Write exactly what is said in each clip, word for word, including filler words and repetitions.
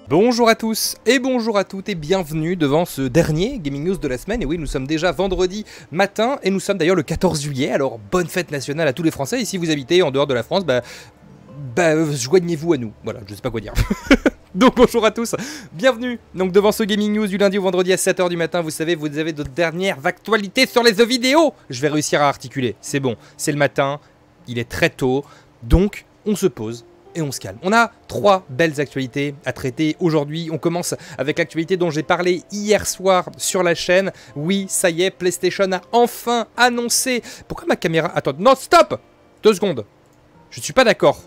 Bonjour à tous et bonjour à toutes et bienvenue devant ce dernier Gaming News de la semaine. Et oui, nous sommes déjà vendredi matin et nous sommes d'ailleurs le quatorze juillet, alors bonne fête nationale à tous les Français. Et si vous habitez en dehors de la France, bah, bah joignez-vous à nous. Voilà, je sais pas quoi dire. Donc bonjour à tous, bienvenue donc devant ce Gaming News du lundi au vendredi à sept heures du matin. Vous savez, vous avez de dernières actualités sur les jeux vidéo. Je vais réussir à articuler, c'est bon, c'est le matin, il est très tôt, donc on se pose et on se calme. On a trois belles actualités à traiter aujourd'hui. On commence avec l'actualité dont j'ai parlé hier soir sur la chaîne. Oui, ça y est, PlayStation a enfin annoncé... Pourquoi ma caméra... Attends, non, stop! Deux secondes. Je ne suis pas d'accord.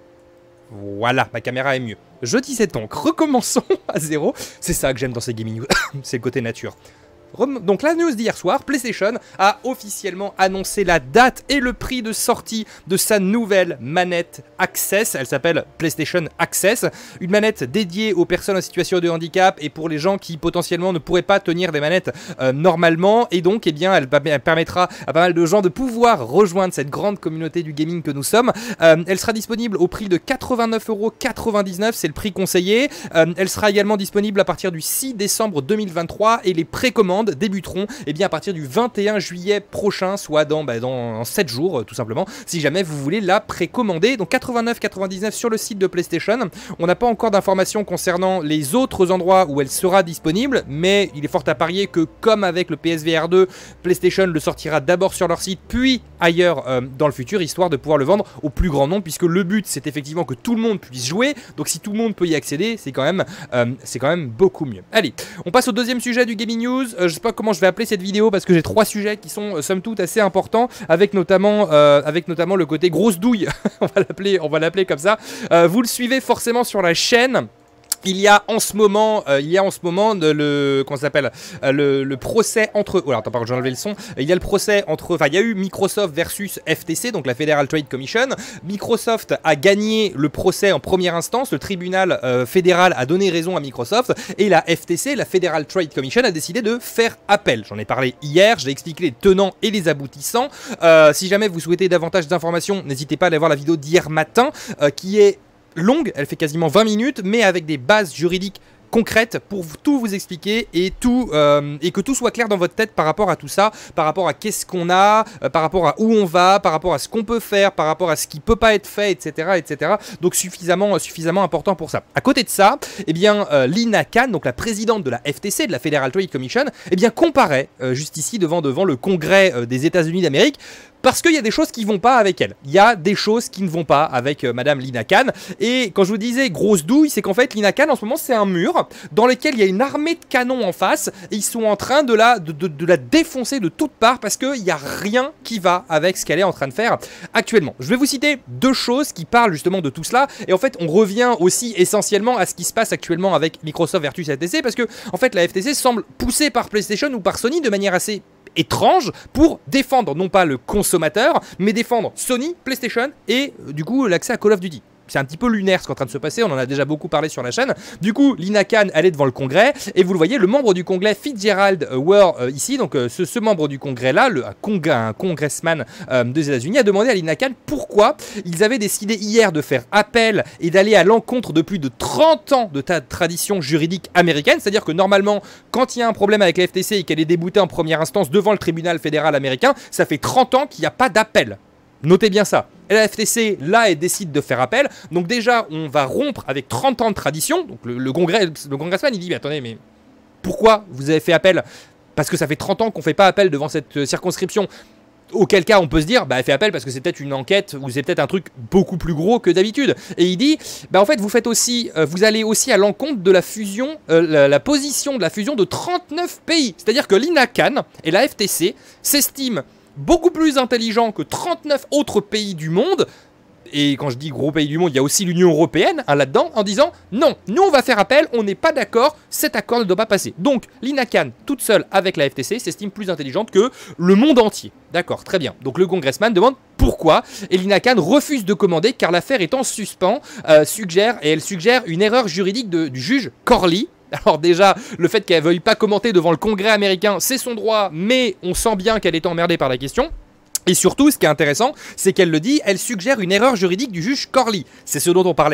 Voilà, ma caméra est mieux. Je disais donc, recommençons à zéro. C'est ça que j'aime dans ces gaming news. C'est le côté nature. Donc la news d'hier soir, PlayStation a officiellement annoncé la date et le prix de sortie de sa nouvelle manette Access. Elle s'appelle PlayStation Access, une manette dédiée aux personnes en situation de handicap et pour les gens qui potentiellement ne pourraient pas tenir des manettes euh, normalement. Et donc eh bien, elle, elle permettra à pas mal de gens de pouvoir rejoindre cette grande communauté du gaming que nous sommes. Euh, elle sera disponible au prix de quatre-vingt-neuf euros quatre-vingt-dix-neuf, c'est le prix conseillé. Euh, elle sera également disponible à partir du six décembre deux mille vingt-trois et les précommandes débuteront eh bien, à partir du vingt et un juillet prochain, soit dans, bah, dans sept jours tout simplement, si jamais vous voulez la précommander. Donc quatre-vingt-neuf quatre-vingt-dix-neuf sur le site de PlayStation. On n'a pas encore d'informations concernant les autres endroits où elle sera disponible, mais il est fort à parier que comme avec le P S V R deux, PlayStation le sortira d'abord sur leur site, puis ailleurs euh, dans le futur, histoire de pouvoir le vendre au plus grand nombre, puisque le but c'est effectivement que tout le monde puisse jouer. Donc si tout le monde peut y accéder, c'est quand même, euh, c'est quand même beaucoup mieux. Allez, on passe au deuxième sujet du Gaming News. Euh, je sais pas comment je vais appeler cette vidéo parce que j'ai trois sujets qui sont euh, somme toute assez importants, avec notamment, euh, avec notamment le côté grosse douille. on va l'appeler, on va l'appeler comme ça. Euh, vous le suivez forcément sur la chaîne. Il y a en ce moment, euh, il y a en ce moment de, le, comment ça s'appelle, euh, le, le procès entre, oh là, attends, par contre, j'ai enlevé le son. Il y a le procès entre, enfin, il y a eu Microsoft versus F T C, donc la Federal Trade Commission. Microsoft a gagné le procès en première instance. Le tribunal euh, fédéral a donné raison à Microsoft et la F T C, la Federal Trade Commission, a décidé de faire appel. J'en ai parlé hier, j'ai expliqué les tenants et les aboutissants. Euh, si jamais vous souhaitez davantage d'informations, n'hésitez pas à aller voir la vidéo d'hier matin, euh, qui est longue, elle fait quasiment vingt minutes, mais avec des bases juridiques concrètes pour tout vous expliquer et, tout, euh, et que tout soit clair dans votre tête par rapport à tout ça, par rapport à qu'est-ce qu'on a, euh, par rapport à où on va, par rapport à ce qu'on peut faire, par rapport à ce qui peut pas être fait, et cetera et cetera. Donc suffisamment, suffisamment important pour ça. À côté de ça, eh bien, euh, Lina Khan, donc la présidente de la F T C, de la Federal Trade Commission, eh bien, comparaît euh, juste ici devant, devant le Congrès euh, des États-Unis d'Amérique. Parce qu'il y a des choses qui vont pas avec elle. Il y a des choses qui ne vont pas avec euh, Madame Lina Khan. Et quand je vous disais grosse douille, c'est qu'en fait Lina Khan en ce moment c'est un mur dans lequel il y a une armée de canons en face. Et ils sont en train de la, de, de, de la défoncer de toutes parts parce qu'il n'y a rien qui va avec ce qu'elle est en train de faire actuellement. Je vais vous citer deux choses qui parlent justement de tout cela. Et en fait on revient aussi essentiellement à ce qui se passe actuellement avec Microsoft versus F T C. Parce que en fait la F T C semble poussée par PlayStation ou par Sony de manière assez étrange pour défendre non pas le consommateur mais défendre Sony, PlayStation et euh, du coup l'accès à Call of Duty. C'est un petit peu lunaire ce qui est en train de se passer, on en a déjà beaucoup parlé sur la chaîne. Du coup, Lina Khan, elle est devant le Congrès, et vous le voyez, le membre du Congrès, Fitzgerald Ware, euh, ici, donc euh, ce, ce membre du Congrès-là, un, congrès, un congressman euh, des États-Unis, a demandé à Lina Khan pourquoi ils avaient décidé hier de faire appel et d'aller à l'encontre de plus de trente ans de ta tradition juridique américaine. C'est-à-dire que normalement, quand il y a un problème avec la F T C et qu'elle est déboutée en première instance devant le tribunal fédéral américain, ça fait trente ans qu'il n'y a pas d'appel. Notez bien ça. Et la F T C, là, elle décide de faire appel. Donc déjà, on va rompre avec trente ans de tradition. Donc le, le, congrès, le congressman, il dit, mais attendez, mais pourquoi vous avez fait appel? Parce que ça fait trente ans qu'on ne fait pas appel devant cette circonscription. Auquel cas, on peut se dire, bah, elle fait appel parce que c'est peut-être une enquête ou c'est peut-être un truc beaucoup plus gros que d'habitude. Et il dit, bah, en fait, vous faites aussi, euh, vous allez aussi à l'encontre de la fusion, euh, la, la position de la fusion de trente-neuf pays. C'est-à-dire que Lina Khan et la F T C s'estiment beaucoup plus intelligent que trente-neuf autres pays du monde, et quand je dis gros pays du monde, il y a aussi l'Union Européenne hein, là-dedans, en disant non, nous on va faire appel, on n'est pas d'accord, cet accord ne doit pas passer. Donc Lina Khan, toute seule avec la F T C, s'estime plus intelligente que le monde entier. D'accord, très bien. Donc le congressman demande pourquoi, et Lina Khan refuse de commander car l'affaire est en suspens, euh, suggère, et elle suggère une erreur juridique de, du juge Corley. Alors déjà, le fait qu'elle veuille pas commenter devant le Congrès américain, c'est son droit, mais on sent bien qu'elle est emmerdée par la question. Et surtout, ce qui est intéressant, c'est qu'elle le dit, elle suggère une erreur juridique du juge Corley. C'est ce dont on parlait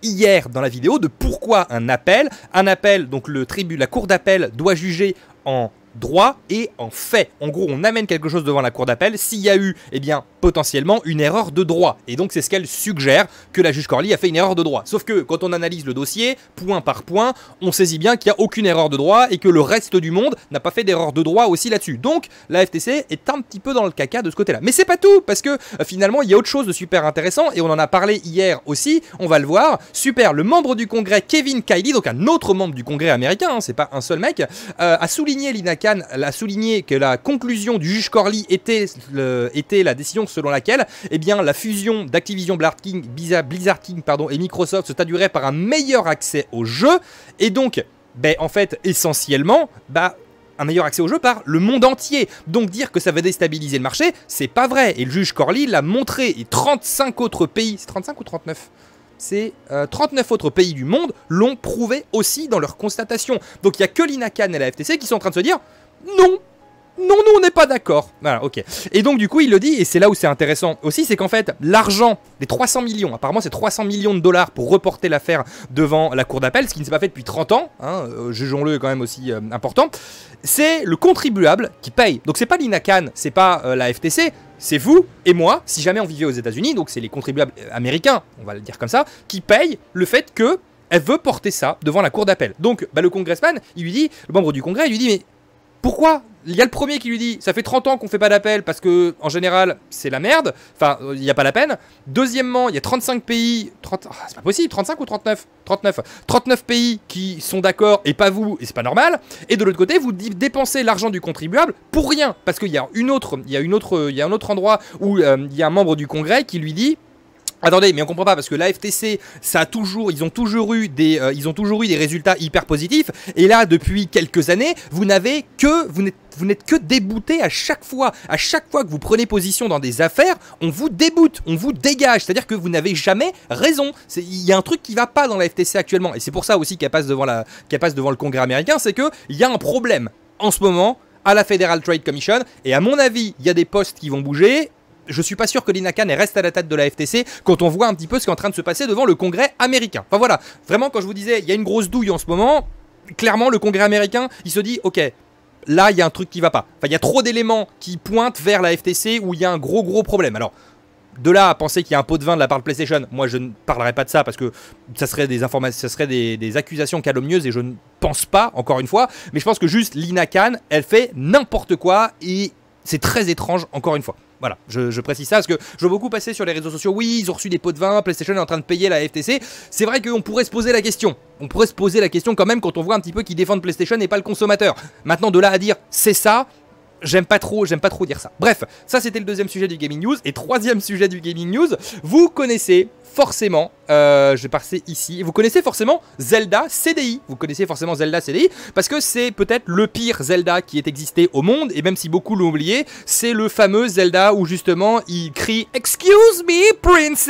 hier dans la vidéo de pourquoi un appel, un appel, donc le tribu, la cour d'appel doit juger en droit et en fait. En gros, on amène quelque chose devant la cour d'appel s'il y a eu, eh bien, potentiellement une erreur de droit. Et donc, c'est ce qu'elle suggère, que la juge Corley a fait une erreur de droit. Sauf que, quand on analyse le dossier, point par point, on saisit bien qu'il n'y a aucune erreur de droit et que le reste du monde n'a pas fait d'erreur de droit aussi là-dessus. Donc, la F T C est un petit peu dans le caca de ce côté-là. Mais c'est pas tout, parce que, euh, finalement, il y a autre chose de super intéressant, et on en a parlé hier aussi, on va le voir. Super, le membre du Congrès, Kevin Kiley, donc un autre membre du Congrès américain, hein, c'est pas un seul mec, euh, a souligné l'Ina Khan a souligné que la conclusion du juge Corley était, le, était la décision selon laquelle eh bien, la fusion d'Activision Blizzard King, Blizzard King pardon, et Microsoft se traduirait par un meilleur accès au jeu, et donc, ben, en fait, essentiellement, bah, un meilleur accès au jeu par le monde entier. Donc dire que ça va déstabiliser le marché, c'est pas vrai. Et le juge Corley l'a montré, et trente-cinq autres pays, c'est trente-cinq ou trente-neuf ? C'est euh, trente-neuf autres pays du monde l'ont prouvé aussi dans leur constatation. Donc il n'y a que l'Ina Khan et la F T C qui sont en train de se dire non, non, nous on n'est pas d'accord. Voilà, ok. Et donc du coup il le dit, et c'est là où c'est intéressant aussi, c'est qu'en fait l'argent, les trois cents millions, apparemment c'est trois cents millions de dollars pour reporter l'affaire devant la cour d'appel, ce qui ne s'est pas fait depuis trente ans, hein, euh, jugeons-le quand même aussi euh, important, c'est le contribuable qui paye. Donc c'est pas l'Ina Khan, c'est pas euh, la F T C, c'est vous et moi, si jamais on vivait aux États-Unis, donc c'est les contribuables américains, on va le dire comme ça, qui payent le fait que elle veut porter ça devant la cour d'appel. Donc bah, le congressman, il lui dit, le membre du Congrès, il lui dit mais pourquoi? Il y a le premier qui lui dit, ça fait trente ans qu'on fait pas d'appel parce que, en général, c'est la merde. Enfin, il n'y a pas la peine. Deuxièmement, il y a trente-cinq pays, trente, oh, c'est pas possible, trente-cinq ou trente-neuf? trente-neuf. trente-neuf pays qui sont d'accord et pas vous, et c'est pas normal. Et de l'autre côté, vous dépensez l'argent du contribuable pour rien. Parce qu'il y a une autre, il y a une autre, il y a un autre endroit où euh, il y a un membre du Congrès qui lui dit, attendez, mais on comprend pas parce que la F T C, ça a toujours, ils ont toujours eu des, euh, ils ont toujours eu des résultats hyper positifs. Et là, depuis quelques années, vous n'avez que, vous n'êtes, vous n'êtes que débouté à chaque fois. À chaque fois que vous prenez position dans des affaires, on vous déboute, on vous dégage. C'est-à-dire que vous n'avez jamais raison. Il y a un truc qui va pas dans la F T C actuellement, et c'est pour ça aussi qu'elle passe devant la, qu'elle passe devant le Congrès américain, c'est que il y a un problème en ce moment à la Federal Trade Commission. Et à mon avis, il y a des postes qui vont bouger. Je suis pas sûr que l'Ina Khan reste à la tête de la F T C quand on voit un petit peu ce qui est en train de se passer devant le Congrès américain. Enfin voilà, vraiment quand je vous disais, il y a une grosse douille en ce moment, clairement le Congrès américain, il se dit, ok, là il y a un truc qui va pas. Enfin il y a trop d'éléments qui pointent vers la F T C où il y a un gros gros problème. Alors, de là à penser qu'il y a un pot de vin de la part de PlayStation, moi je ne parlerai pas de ça parce que ça serait des informations, ça serait des, des accusations calomnieuses et je ne pense pas, encore une fois, mais je pense que juste l'Ina Khan, elle fait n'importe quoi et c'est très étrange, encore une fois. Voilà, je, je précise ça parce que je vois beaucoup passer sur les réseaux sociaux. Oui, ils ont reçu des pots de vin, PlayStation est en train de payer la F T C. C'est vrai qu'on pourrait se poser la question. On pourrait se poser la question quand même quand on voit un petit peu qu'ils défendent PlayStation et pas le consommateur. Maintenant, de là à dire c'est ça, j'aime pas trop, j'aime pas trop dire ça. Bref, ça c'était le deuxième sujet du Gaming News. Et troisième sujet du Gaming News, vous connaissez forcément, euh, je vais passer ici, vous connaissez forcément Zelda C D I. Vous connaissez forcément Zelda C D I parce que c'est peut-être le pire Zelda qui ait existé au monde. Et même si beaucoup l'ont oublié, c'est le fameux Zelda où justement il crie « Excuse me, princess !»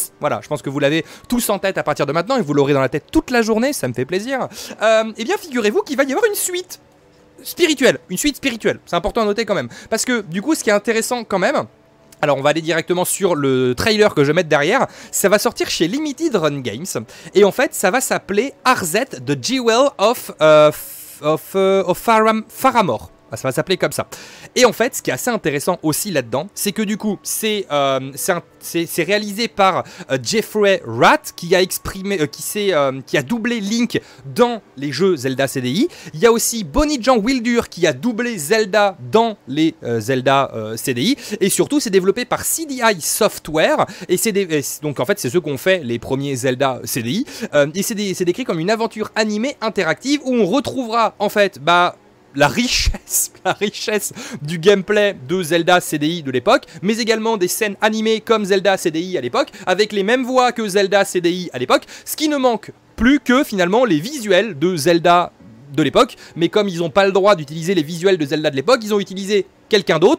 Voilà, je pense que vous l'avez tous en tête à partir de maintenant et vous l'aurez dans la tête toute la journée, ça me fait plaisir. Euh, et bien figurez-vous qu'il va y avoir une suite spirituelle, une suite spirituelle, c'est important à noter quand même. Parce que du coup ce qui est intéressant quand même, alors on va aller directement sur le trailer que je vais mettre derrière, ça va sortir chez Limited Run Games, et en fait ça va s'appeler R Z The Jewel of, uh, of, uh, of Faram Faramore. Ça va s'appeler comme ça. Et en fait, ce qui est assez intéressant aussi là-dedans, c'est que du coup, c'est euh, réalisé par euh, Jeffrey Wright qui a exprimé, euh, qui, euh, qui a doublé Link dans les jeux Zelda C D I. Il y a aussi Bonnie Jean Wildur qui a doublé Zelda dans les euh, Zelda euh, C D I. Et surtout, c'est développé par C D I Software. Et c'est donc en fait, c'est ceux qui ont fait les premiers Zelda C D I. Euh, et c'est décrit comme une aventure animée interactive où on retrouvera en fait, bah, la richesse, la richesse du gameplay de Zelda C D I de l'époque, mais également des scènes animées comme Zelda C D I à l'époque, avec les mêmes voix que Zelda C D I à l'époque, ce qui ne manque plus que finalement les visuels de Zelda de l'époque, mais comme ils n'ont pas le droit d'utiliser les visuels de Zelda de l'époque, ils ont utilisé quelqu'un d'autre,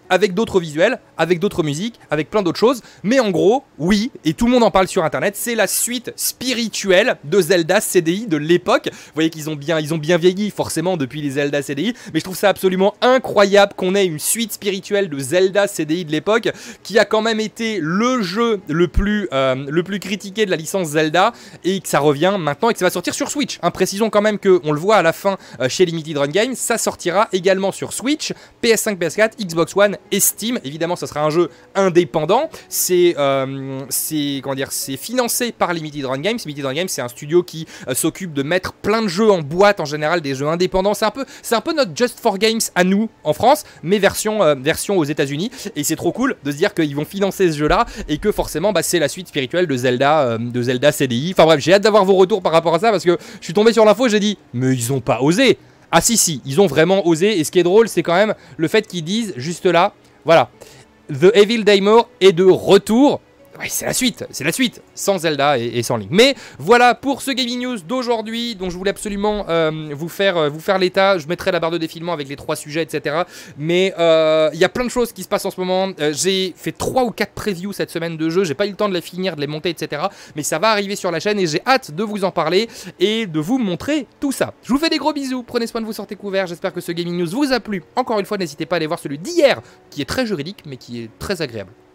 avec d'autres visuels, avec d'autres musiques, avec plein d'autres choses. Mais en gros, oui, et tout le monde en parle sur internet, c'est la suite spirituelle de Zelda C D I de l'époque. Vous voyez qu'ils ont bien, ils ont bien vieilli forcément depuis les Zelda C D I, mais je trouve ça absolument incroyable qu'on ait une suite spirituelle de Zelda C D I de l'époque, qui a quand même été le jeu le plus, euh, le plus critiqué de la licence Zelda, et que ça revient maintenant et que ça va sortir sur Switch. Hein, précisons quand même qu'on le voit à la fin euh, chez Limited Run Games, ça sortira également sur Switch, P S cinq, P S quatre, Xbox One et Steam. Évidemment, ça sera un jeu indépendant. C'est euh, comment dire, c'est financé par Limited Run Games. Limited Run Games, c'est un studio qui euh, s'occupe de mettre plein de jeux en boîte, en général des jeux indépendants. C'est un peu, c'est un peu notre Just for Games à nous en France, mais version, euh, version aux États-Unis. Et c'est trop cool de se dire qu'ils vont financer ce jeu-là et que forcément, bah, c'est la suite spirituelle de Zelda, euh, de Zelda C D I. Enfin bref, j'ai hâte d'avoir vos retours par rapport à ça parce que je suis tombé sur l'info et j'ai dit, mais ils ont pas osé. Ah si si, ils ont vraiment osé, et ce qui est drôle c'est quand même le fait qu'ils disent juste là, voilà, The Evil Daimor est de retour. Ouais, c'est la suite, c'est la suite, sans Zelda et, et sans Link. Mais voilà pour ce Gaming News d'aujourd'hui, dont je voulais absolument euh, vous faire, euh, vous faire l'état. Je mettrai la barre de défilement avec les trois sujets, et cetera. Mais il euh, y a plein de choses qui se passent en ce moment. Euh, j'ai fait trois ou quatre previews cette semaine de jeux. J'ai pas eu le temps de les finir, de les monter, et cetera. Mais ça va arriver sur la chaîne et j'ai hâte de vous en parler et de vous montrer tout ça. Je vous fais des gros bisous, prenez soin de vous, sortez couverts. J'espère que ce Gaming News vous a plu. Encore une fois, n'hésitez pas à aller voir celui d'hier, qui est très juridique, mais qui est très agréable.